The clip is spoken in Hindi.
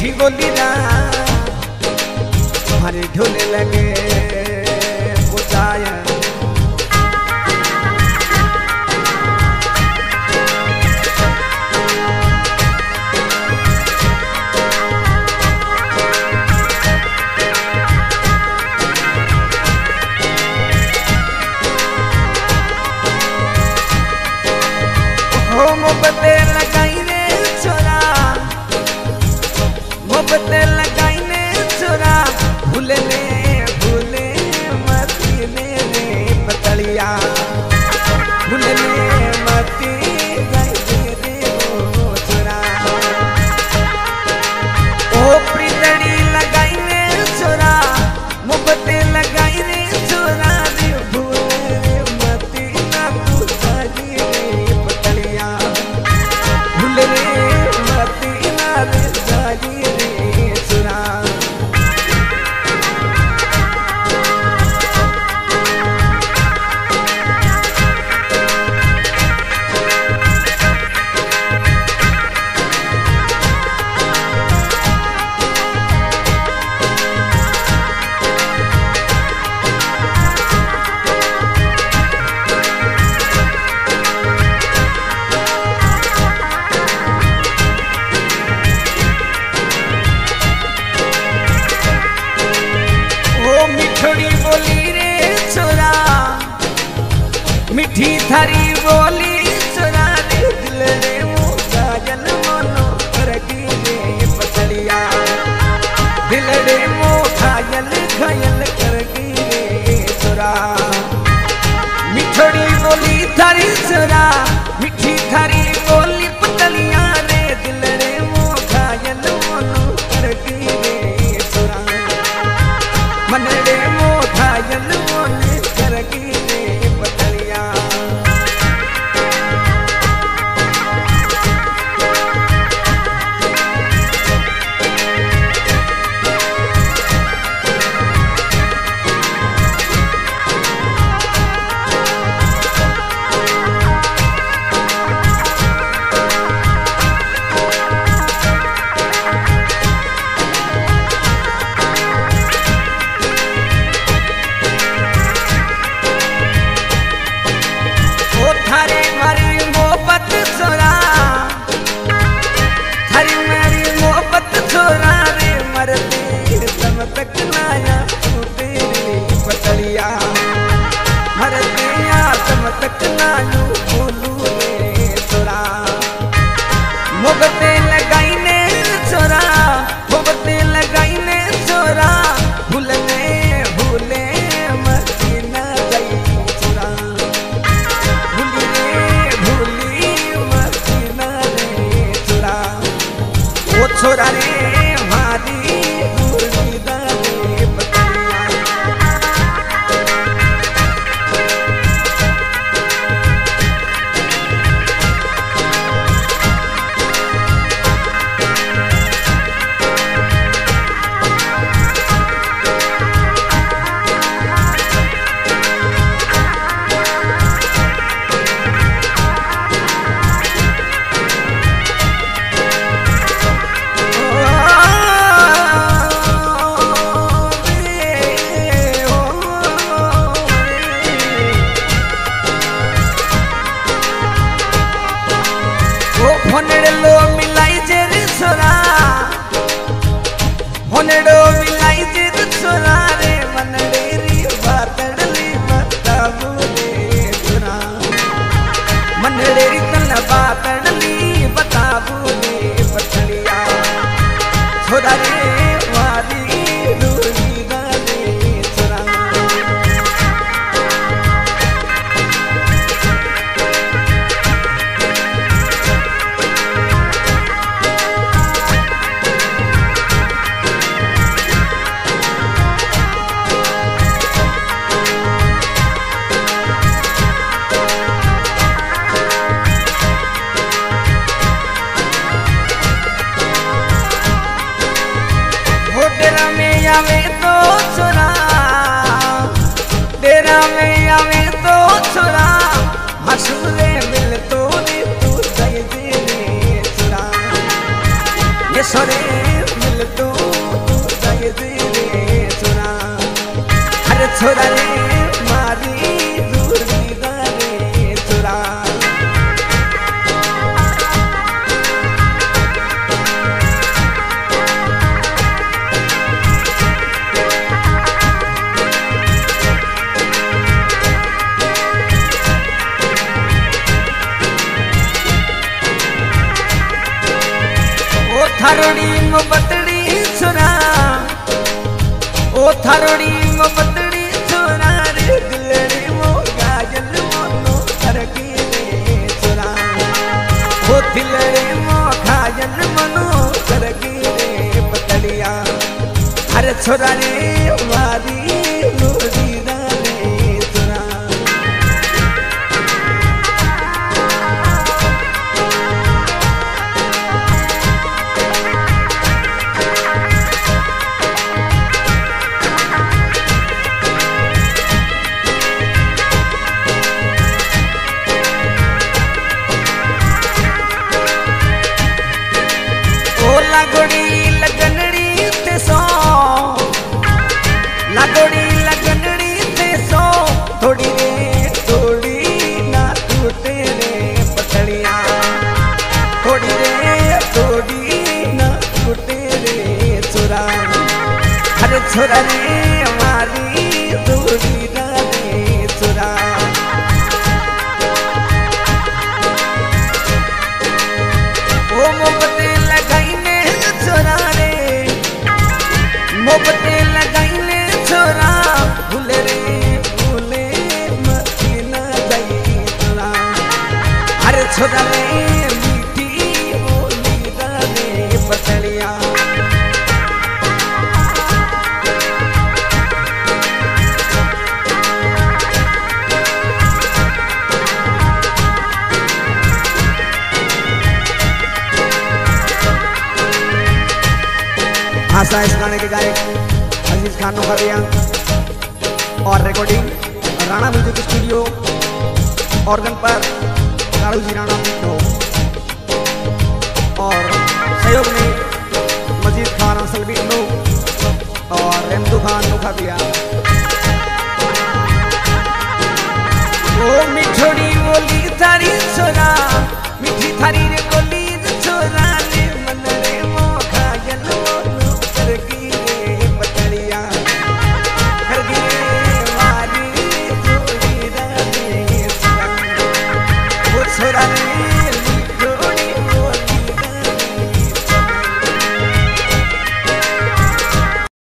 मीठी बोली ना हमारे ढोले लगे बुझाया। मोहब्बते लगाई रे छोरा, मोहब्बते लगाई रे छोरा, भूले मती ने रे पतलिया, भूले मती गई रे वो छोरा। ओ प्रीतड़ी लगाई रे छोरा, मोहब्बते लगाई रे छोरा रे, भूले मती ना तू जागी रे पतलिया, भूले मती ना रे जागी रे छोरा। मीठी थारी बोली छोरा रे, दिल रे मोगा जल मनो करगी रे पतलिया, दिल रे मोगा जल घायल करगी रे छोरा। मिठड़ी बोली थारी छोरा, मीठी थारी बोली पतलिया रे, दिल रे मोगा जल मनो करगी रे छोरा, मन रे मोगा जल मनो करगी रे पतलिया। थारी मारी मोहब्बत छोरा, थारी मारी मोहब्बत छोरा रे, मरते दम तक नाया टूटे रे पतलिया, मरते दम तक नायू बोलू रे छोरा। मोहब्बते लगाई ने छोरा, मोहब्बते लगाई ने छोरा, भूले मती ना गई छोरा, ओ छोरा रे मारी मुर्दा रे पतलिया। होनेड़ो मिलाई जेर छोरा, होनेड़ो मिलाई जेर छोरा रे, मनडेरी बातड़ली बताबू रे छोरा, मनडेरी तन बातड़ली बताबू रे पतलिया, छोरा रे मारी रूही रे छोरा। आवे तो छोरा, डेरा में आवे तो छोरा, हंसुरे मिल तो रे तू दे रे छोरा, ये सोरे मिल छोरा रे मारी दूरीदा रे छोरा। ओ थारोड़ी मोहब्बतड़ी छोरा, ओ थारोड़ी मोहब्बतड़ी छोरा रे दिल रे मो गाजल मोनो करके रे छोरा। ओ दिल रे मो गाजल मनो करके रे पतलिया। अरे छोरा रे मारी दूरीदा रे छोरा। लागोड़ी लगनड़ी ते सो, लागोड़ी लगनड़ी ते सो, थोड़ी रे थोड़ी ना टूटे रे पतलिया। थोड़ी रे थोड़ी ना टूटे रे छोरा। अरे छोरा रे हमारी दूरीदा रे छोरा। ओ मोहब्बते लगाईने छोरा रे, मोहब्बते लगाईने छोरा। भूले रे भूले मती ना जाई छोरा। अरे छोरा रे मीठी बोलीदा रे पतलिया। आशा इस गाने के गायक अजीज खान नौकरिया और recording Rana music studio, organ पर कालू जी राणा मित्रो और सहयोग में मजीद खान असलवी और रेमदू खान नौकरिया।